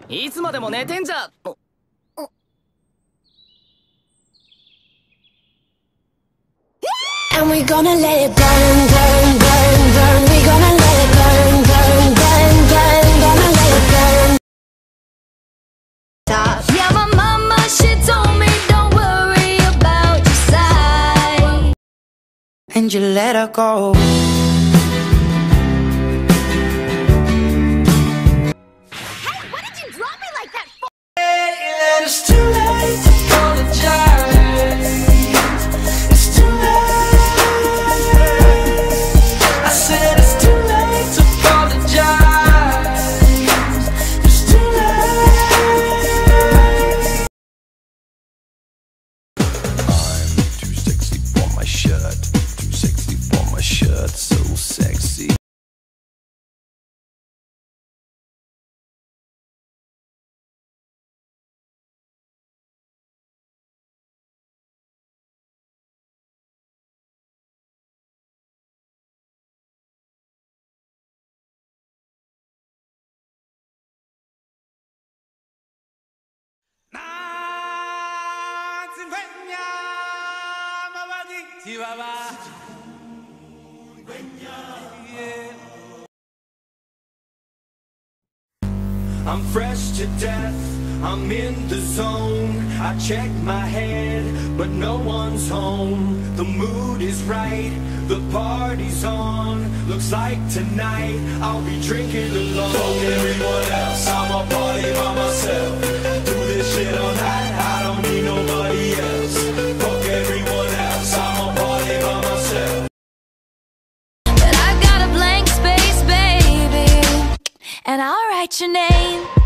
いつまでも寝てんじゃ。 And we gonna let it burn, burn, burn, burn. We gonna let it burn, burn, burn, burn. Gonna let it burn. Yeah, my mama, she told me don't worry about your side. And you let her go. Hey, what did you drop me like that for? It's too late to apologize. It's too late. I said it's too late to apologize. It's too late. I'm too sexy for my shirt. Too sexy for my shirt. So sexy. I'm fresh to death, I'm in the zone. I check my head, but no one's home. The mood is right, the party's on. Looks like tonight I'll be drinking alone. Fuck everyone else, I'ma party by myself. Do this shit all night, I don't need nobody else. Fuck everyone else, I'ma party by myself. But I got a blank space, baby, and I'll write your name.